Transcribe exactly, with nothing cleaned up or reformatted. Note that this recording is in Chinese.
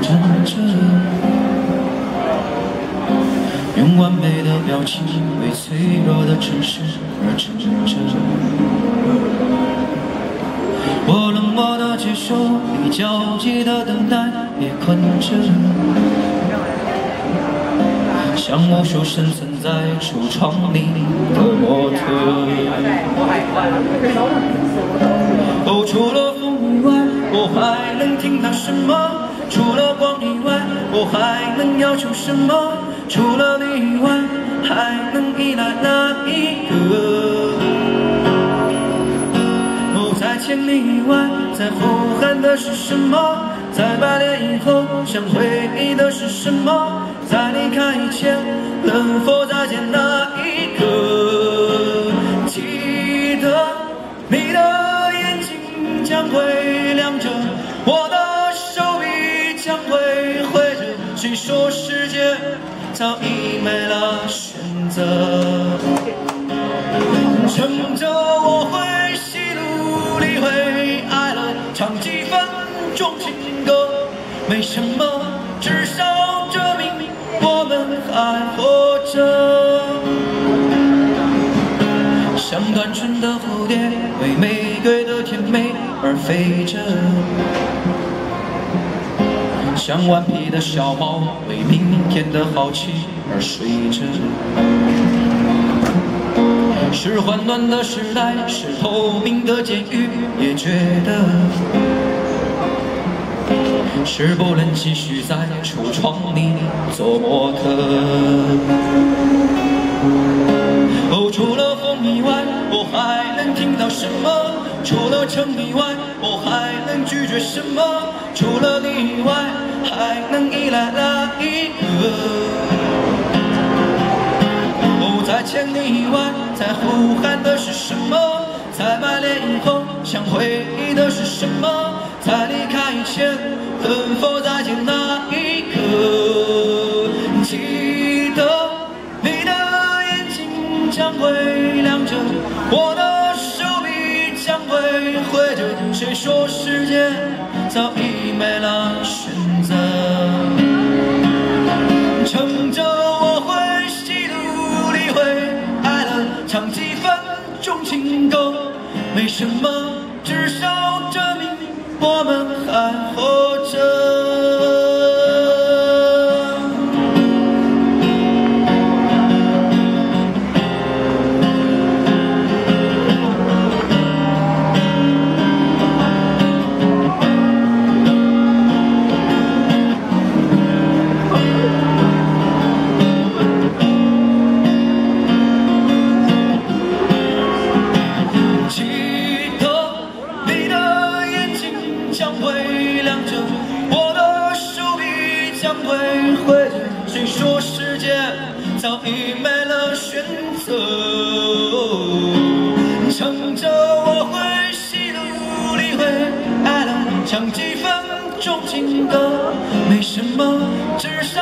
真着，用完美的表情为脆弱的城市而撑着。我冷漠的接受，你焦急的等待，也困着。像无数生存在橱窗里的模特。哦，除了风以外，我还能听到什么？除了光以外，我还能要求什么？除了你以外，还能依赖哪一个？哦，在千里以外，在呼喊的是什么？在百年以后，想回忆的是什么？在离开以前，能否再见那一刻？记得你的眼睛将会亮着，我的手臂将会挥着。谁说世界早已没了选择？撑着我会喜怒离会爱了，唱几分钟情歌，没什么，至少证明我们还活着。像单纯的蝴蝶，为玫瑰的甜美而飞着；像顽皮的小猫，为明天的好奇而睡着。是混乱的时代，是透明的监狱，也觉得是不能继续在橱窗里做模特。哦，除了风以外，我还能听到什么？除了城以外，我还能拒绝什么？除了你以外，还能依赖哪一个？哦，在千里以外，在呼喊的是什么？在百年以后，想回忆的是什么？在离开以前，能否再见那一刻？记得你的眼睛将会亮着，我的手臂将会挥着。谁说世界早已没了选择？撑着我会喜怒离会爱了，唱几分钟情歌，没什么，至少证明我们还活着。挥着，谁说世界早已没了选择？撑着我会喜怒离会爱了，唱几分钟情歌，没什么，至少